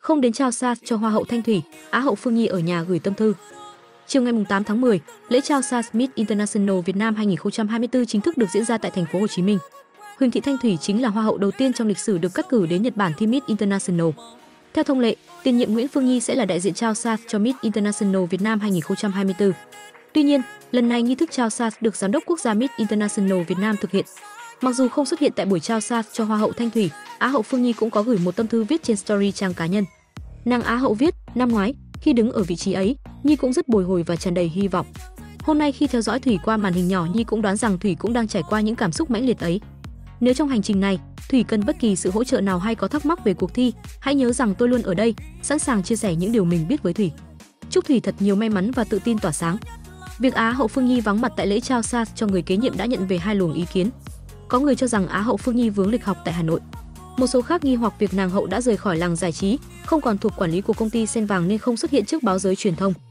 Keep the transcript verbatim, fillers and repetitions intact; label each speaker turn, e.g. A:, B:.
A: không đến trao SARS cho Hoa hậu Thanh Thủy, Á hậu Phương Nhi ở nhà gửi tâm thư. Chiều ngày tám tháng mười, lễ trao SARS Miss International Việt Nam hai không hai tư chính thức được diễn ra tại thành phố Hồ Chí Minh. Huỳnh Thị Thanh Thủy chính là Hoa hậu đầu tiên trong lịch sử được cắt cử đến Nhật Bản thi Miss International. Theo thông lệ, tiền nhiệm Nguyễn Phương Nhi sẽ là đại diện trao SARS cho Miss International Việt Nam hai không hai tư. Tuy nhiên, lần này nghi thức trao SARS được Giám đốc Quốc gia Miss International Việt Nam thực hiện. Mặc dù không xuất hiện tại buổi trao SARS cho Hoa hậu Thanh Thủy, Á hậu Phương Nhi cũng có gửi một tâm thư viết trên story trang cá nhân. Nàng Á hậu viết, năm ngoái, khi đứng ở vị trí ấy, Nhi cũng rất bồi hồi và tràn đầy hy vọng. Hôm nay khi theo dõi Thủy qua màn hình nhỏ, Nhi cũng đoán rằng Thủy cũng đang trải qua những cảm xúc mãnh liệt ấy. Nếu trong hành trình này, Thủy cần bất kỳ sự hỗ trợ nào hay có thắc mắc về cuộc thi, hãy nhớ rằng tôi luôn ở đây, sẵn sàng chia sẻ những điều mình biết với Thủy. Chúc Thủy thật nhiều may mắn và tự tin tỏa sáng. Việc Á hậu Phương Nhi vắng mặt tại lễ trao SARS cho người kế nhiệm đã nhận về hai luồng ý kiến. Có người cho rằng Á hậu Phương Nhi vướng lịch học tại Hà Nội. Một số khác nghi hoặc việc nàng hậu đã rời khỏi làng giải trí, không còn thuộc quản lý của công ty Sen Vàng nên không xuất hiện trước báo giới truyền thông.